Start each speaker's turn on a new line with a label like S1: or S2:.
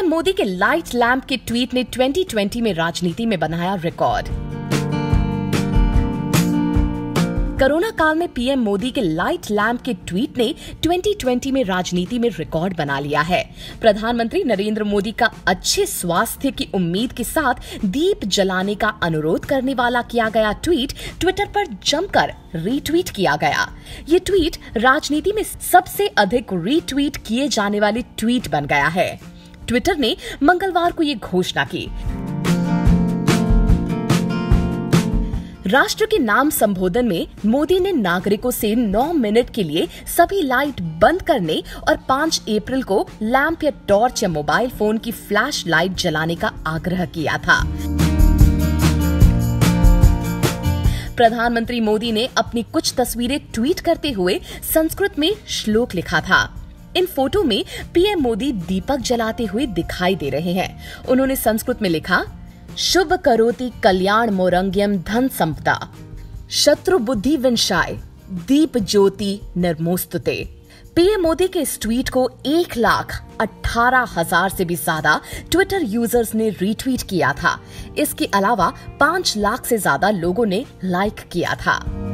S1: PM Modi के light lamp के tweet ने 2020 में राजनीति में बनाया रिकॉर्ड। कोरोना काल में पीएम मोदी के लाइट लैंप के ट्वीट ने 2020 में राजनीति में रिकॉर्ड बना लिया है। प्रधानमंत्री नरेंद्र मोदी का अच्छे स्वास्थ्य की उम्मीद के साथ दीप जलाने का अनुरोध करने वाला किया गया ट्वीट ट्विटर पर जमकर रीट्वीट किया गया। ये ट्वीट राजनीति में सबसे अधिक रीट्वीट किए जाने वाली ट्वीट बन गया है। ट्विटर ने मंगलवार को ये घोषणा की। राष्ट्र के नाम संबोधन में मोदी ने नागरिकों से 9 मिनट के लिए सभी लाइट बंद करने और 5 अप्रैल को लैंप या टॉर्च या मोबाइल फोन की फ्लैश लाइट जलाने का आग्रह किया था। प्रधानमंत्री मोदी ने अपनी कुछ तस्वीरें ट्वीट करते हुए संस्कृत में श्लोक लिखा था। इन फोटो में पीएम मोदी दीपक जलाते हुए दिखाई दे रहे हैं। उन्होंने संस्कृत में लिखा, शुभ करोति कल्याण मोरंग्यम धन संपदा शत्रु बुद्धि विनाशाय दीप ज्योति निर्मोस्तुते। पीएम मोदी के इस ट्वीट को 1,18,000 से भी ज्यादा ट्विटर यूजर्स ने रीट्वीट किया था। इसके अलावा 5 लाख से ज्यादा लोगों ने लाइक किया था।